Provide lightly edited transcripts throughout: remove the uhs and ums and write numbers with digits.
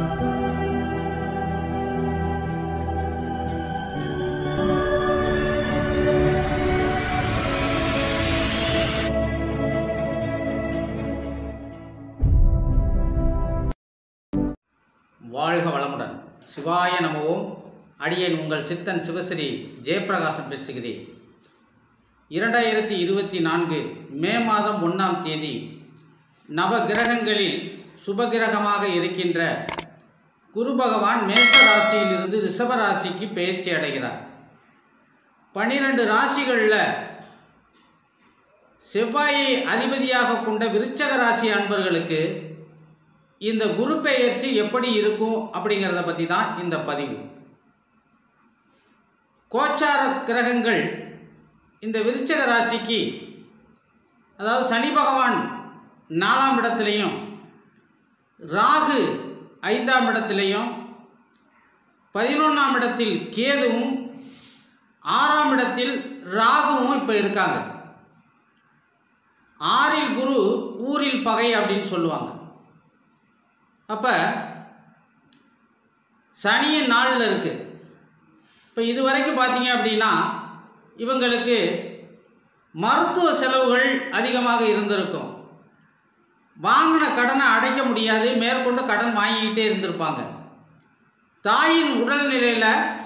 வாழ்க வளமுடன். சிவாய நமவோம். அடியேன் உங்கள் சித்தன் சிவஸ்ரீ ஜெயப்பிரகாசம் பேசுகிறேன். 2024 மே மாதம் 1ஆம் தேதி நவ கிரகங்களில் சுபகிரகமாக இருக்கின்ற குரு பகவான் மேச ராசியிலிருந்து ரிஷப ராசிக்கு பெயர்ச்சி அடைகிறார். 12 ராசிகளில் செவ்வாயை அதிபதியாக கொண்ட விருச்சக ராசி அன்பர்களுக்கு இந்த குரு பெயர்ச்சி எப்படி இருக்கும் அப்படிங்கிறத பற்றி தான் இந்த பதிவு. கோச்சார கிரகங்கள் இந்த விருச்சக ராசிக்கு, அதாவது சனி பகவான் 4ஆம் இடத்துலையும், ராகு 5ஆம் இடத்துலையும், 11ஆம் இடத்தில் கேதுவும், 6ஆம் இடத்தில் ராகுவும் இப்போ இருக்காங்க. 6இல் குரு ஊரில் பகை அப்படின்னு சொல்லுவாங்க. அப்போ சனியின் நாளில் இருக்குது. இப்போ இது வரைக்கும் பார்த்தீங்க அப்படின்னா இவங்களுக்கு மருத்துவ செலவுகள் அதிகமாக இருந்திருக்கும். வாங்கின கடனை அடைக்க முடியாது, மேற்கொண்டு கடன் வாங்கிக்கிட்டே இருந்திருப்பாங்க. தாயின் உடல்நிலையில்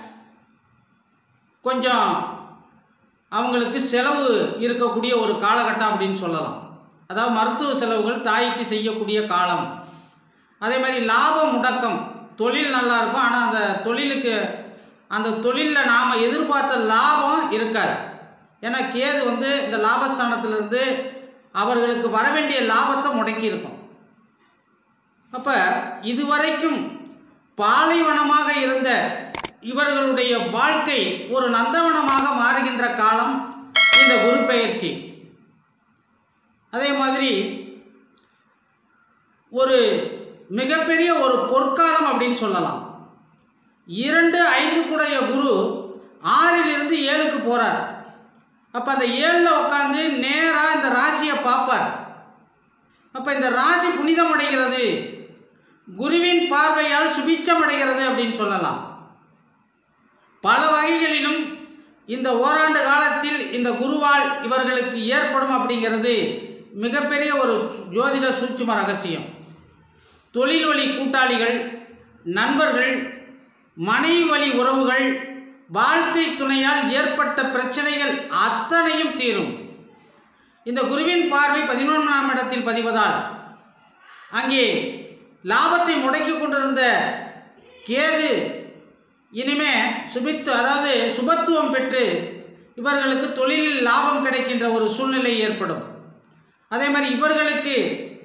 கொஞ்சம் அவங்களுக்கு செலவு இருக்கக்கூடிய ஒரு காலகட்டம் அப்படின்னு சொல்லலாம். அதாவது மருத்துவ செலவுகள் தாய்க்கு செய்யக்கூடிய காலம். அதே மாதிரி லாப முடக்கம், தொழில் நல்லா இருக்கும், ஆனால் அந்த தொழிலில் நாம் எதிர்பார்த்த லாபம் இருக்காது. ஏன்னா கேது இந்த லாபஸ்தானத்திலிருந்து அவர்களுக்கு வர வேண்டிய லாபத்தை முடக்கி இருக்கும். அப்போ இதுவரைக்கும் பாலைவனமாக இருந்த இவர்களுடைய வாழ்க்கை ஒரு நந்தவனமாக மாறுகின்ற காலம் இந்த குரு பெயர்ச்சி. அதே மாதிரி ஒரு மிகப்பெரிய ஒரு பொற்காலம் அப்படின்னு சொல்லலாம். 2, 5 கூடைய குரு 6லிருந்து 7க்கு போகிறார். அப்போ அந்த 7ல் உட்காந்து நேராக இந்த ராசியை பார்ப்பார். அப்போ இந்த ராசி புனிதம் அடைகிறது, குருவின் பார்வையால் சுபிட்சம் அடைகிறது அப்படின்னு சொல்லலாம். பல வகைகளிலும் இந்த ஓராண்டு காலத்தில் இந்த குருவால் இவர்களுக்கு ஏற்படும் அப்படிங்கிறது மிகப்பெரிய ஒரு ஜோதிட சூட்சும ரகசியம். தொழில் வழி கூட்டாளிகள், நண்பர்கள், மனைவி வழி உறவுகள், வாழ்க்கை துணையால் ஏற்பட்ட பிரச்சனைகள் அத்தனையும் தீரும். இந்த குருவின் பார்வை 11ஆம் இடத்தில் பதிவதால் அங்கே லாபத்தை முடக்கி கொண்டிருந்த கேது இனிமே சுபத்துவம் பெற்று இவர்களுக்கு தொழிலில் லாபம் கிடைக்கின்ற ஒரு சூழ்நிலை ஏற்படும். அதே மாதிரி இவர்களுக்கு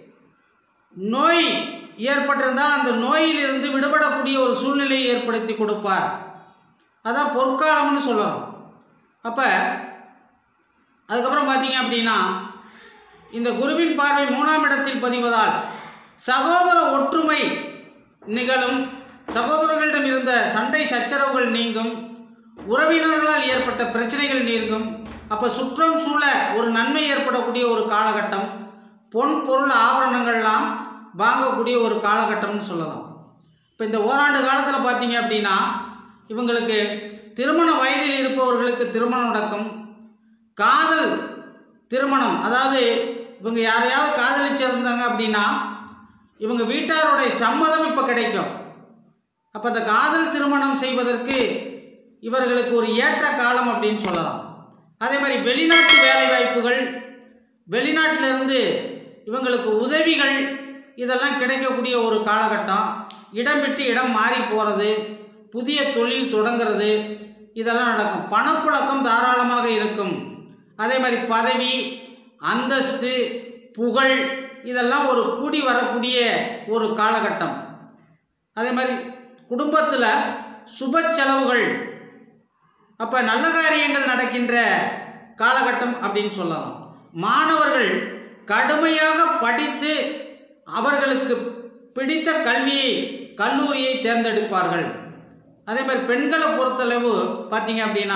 நோய் ஏற்பட்டிருந்தால் அந்த நோயிலிருந்து விடுபடக்கூடிய ஒரு சூழ்நிலையை ஏற்படுத்தி கொடுப்பார். அதான் பொற்காலம்னு சொல்லலாம். அப்போ அதுக்கப்புறம் பார்த்தீங்க அப்படின்னா இந்த குருவின் பார்வை 3ஆம் இடத்தில் பதிவதால் சகோதர ஒற்றுமை நிகழும், சகோதரர்களிடம் இருந்த சண்டை சச்சரவுகள் நீங்கும், உறவினர்களால் ஏற்பட்ட பிரச்சனைகள் நீங்கும். அப்போ சுற்றம் சூழ ஒரு நன்மை ஏற்படக்கூடிய ஒரு காலகட்டம், பொன் பொருள் ஆபரணங்கள்லாம் வாங்கக்கூடிய ஒரு காலகட்டம்னு சொல்லலாம். இப்போ இந்த ஓராண்டு காலத்தில் பார்த்தீங்க அப்படின்னா இவங்களுக்கு திருமண வயதில் இருப்பவர்களுக்கு திருமணம் நடக்கும். காதல் திருமணம், அதாவது இவங்க யாரையாவது காதலிச்சிருந்தாங்க அப்படின்னா இவங்க வீட்டாருடைய சம்மதம் இப்போ கிடைக்கும். அப்போ அந்த காதல் திருமணம் செய்வதற்கு இவர்களுக்கு ஒரு ஏற்ற காலம் அப்படின்னு சொல்லலாம். அதே மாதிரி வெளிநாட்டு வேலைவாய்ப்புகள், வெளிநாட்டிலிருந்து இவங்களுக்கு உதவிகள் இதெல்லாம் கிடைக்கக்கூடிய ஒரு காலகட்டம். இடம் விட்டு இடம் மாறி போகிறது, புதிய தொழில் தொடங்கிறது, இதெல்லாம் நடக்கும். பணப்புழக்கம் தாராளமாக இருக்கும். அதே மாதிரி பதவி, அந்தஸ்து, புகழ் இதெல்லாம் ஒரு கூடி வரக்கூடிய ஒரு காலகட்டம். அதே மாதிரி குடும்பத்தில் சுப செலவுகள், அப்போ நல்ல காரியங்கள் நடக்கின்ற காலகட்டம் அப்படின்னு சொல்லலாம். மாணவர்கள் கடுமையாக படித்து அவர்களுக்கு பிடித்த கல்லூரியை தேர்ந்தெடுப்பார்கள். அதே மாதிரி பெண்களை பொறுத்தளவு பார்த்தீங்க அப்படின்னா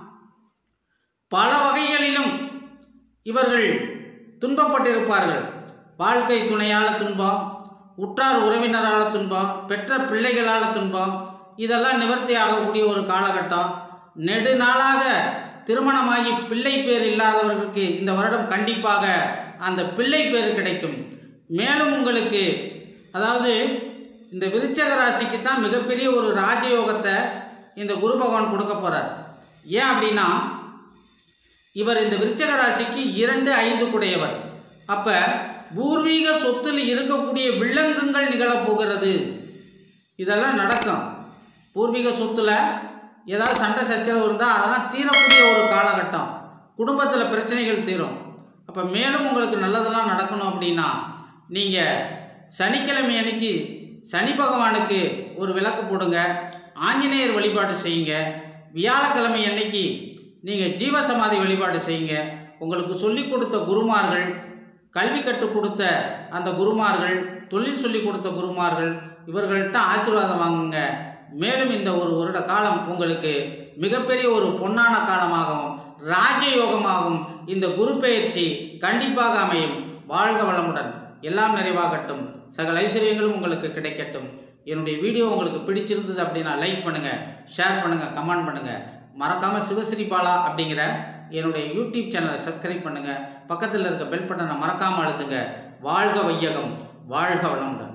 பல வகைகளிலும் இவர்கள் துன்பப்பட்டிருப்பார்கள். வாழ்க்கை துணையால் துன்பம், உற்றார் உறவினரால் துன்பம், பெற்ற பிள்ளைகளால் துன்பம், இதெல்லாம் நிவர்த்தி ஆகக்கூடிய ஒரு காலகட்டம். நெடுநாளாக திருமணமாகி பிள்ளை பேர் இல்லாதவர்களுக்கு இந்த வருடம் கண்டிப்பாக அந்த பிள்ளை பேர் கிடைக்கும். மேலும் உங்களுக்கு அதாவது இந்த விருச்சக ராசிக்கு தான் மிகப்பெரிய ஒரு ராஜயோகத்தை இந்த குரு பகவான் கொடுக்க போகிறார். ஏன் அப்படின்னா இவர் இந்த விருச்சக ராசிக்கு 2, 5 கூடையவர். அப்போ பூர்வீக சொத்தில் இருக்கக்கூடிய வில்லங்கங்கள் நிகழப்போகிறது. இதெல்லாம் நடக்கும். பூர்வீக சொத்தில் ஏதாவது சண்டை சச்சரவு இருந்தால் அதெல்லாம் தீரக்கூடிய ஒரு காலகட்டம். குடும்பத்தில் பிரச்சனைகள் தீரும். அப்போ மேலும் உங்களுக்கு நல்லதெல்லாம் நடக்கணும் அப்படின்னா நீங்கள் சனிக்கிழமை அன்னைக்கு சனி பகவானுக்கு ஒரு விளக்கு போடுங்க, ஆஞ்சநேயர் வழிபாடு செய்யுங்க. வியாழக்கிழமை அன்னைக்கு நீங்கள் ஜீவசமாதி வழிபாடு செய்யுங்க. உங்களுக்கு சொல்லிக் கொடுத்த குருமார்கள், கல்வி கற்றுக் கொடுத்த அந்த குருமார்கள், தொழில் சொல்லிக் கொடுத்த குருமார்கள், இவர்கள்ட்ட ஆசீர்வாதம் வாங்குங்க. மேலும் இந்த ஒரு வருட காலம் உங்களுக்கு மிகப்பெரிய ஒரு பொன்னான காலமாகவும் ராஜயோகமாகவும் இந்த குரு பெயர்ச்சி கண்டிப்பாக அமையும். வாழ்க வளமுடன், எல்லாம் நிறைவாகட்டும், சகல ஐஸ்வர்யங்களும் உங்களுக்கு கிடைக்கட்டும். என்னுடைய வீடியோ உங்களுக்கு பிடிச்சிருந்தது அப்படின்னா லைக் பண்ணுங்கள், ஷேர் பண்ணுங்கள், கமெண்ட் பண்ணுங்கள். மறக்காமல் சிவஸ்ரீ பாலா அப்படிங்கிற என்னுடைய யூடியூப் சேனலை சப்ஸ்கிரைப் பண்ணுங்கள். பக்கத்தில் இருக்க பெல் பட்டனை மறக்காமல் அழுத்துங்க. வாழ்க வையகம், வாழ்க வளமுடன்.